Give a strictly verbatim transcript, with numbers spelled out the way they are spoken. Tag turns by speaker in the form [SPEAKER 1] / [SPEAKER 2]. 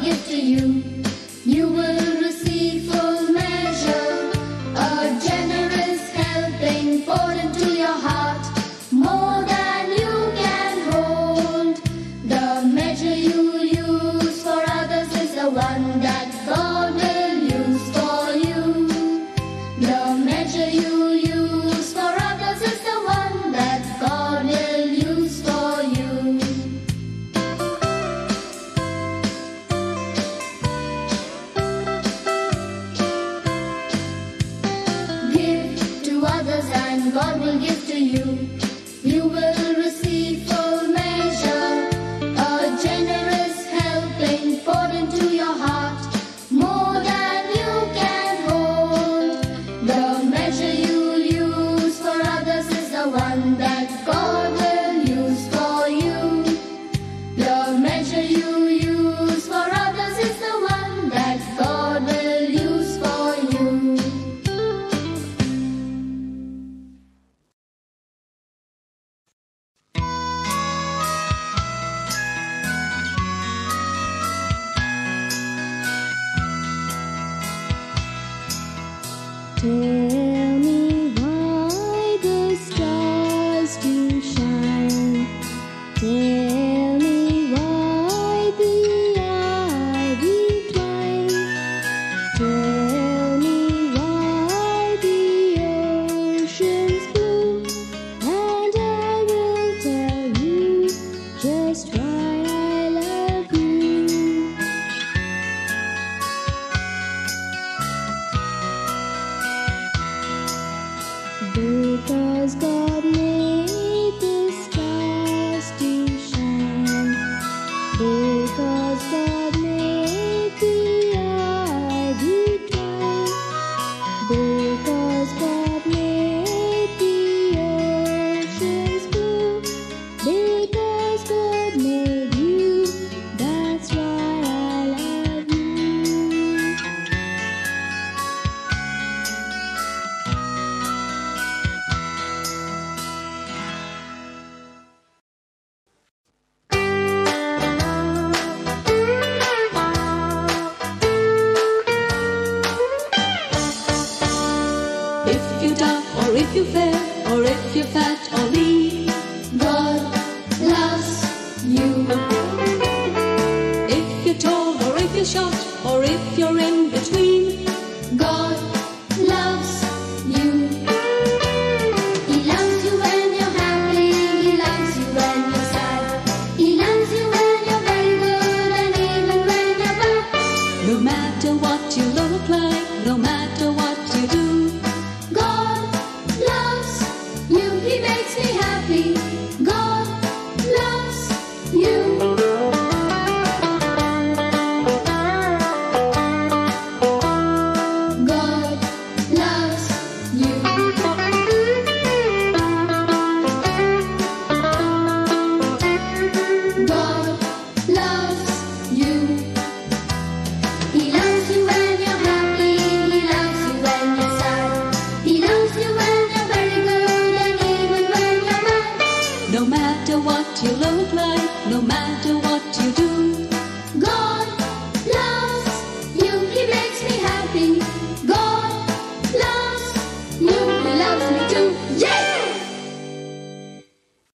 [SPEAKER 1] give to you. You will receive full measure, a generous helping poured into your heart, more than you can hold. The measure you use for others is the one that God will use for you. The measure you use for others is the one that God will use for you. Give to others and God will give to you. You will receive full measure, a generous helping poured into your heart, more than you can hold. The measure you use for others is the one that God will use for you. The measure you use for others is the one that God will use for you.
[SPEAKER 2] Tell me why the stars do shine. Tell me why the ivy twines. Tell me why the ocean's blue, and I will tell you just why I love you. Because God made the stars to shine. Because God made the ivy twine. Because God made the oceans blue. Because God made you. That's why I love you.
[SPEAKER 3] If you dark or if you fair or if you're fat or lean,
[SPEAKER 1] God loves you.
[SPEAKER 3] if you're tall or if you're short or if you're in between,
[SPEAKER 1] God loves you. He loves you when you're happy. He loves you when you're sad. He loves you when you're very good and even when you're bad.
[SPEAKER 3] no matter what you look like, no matter what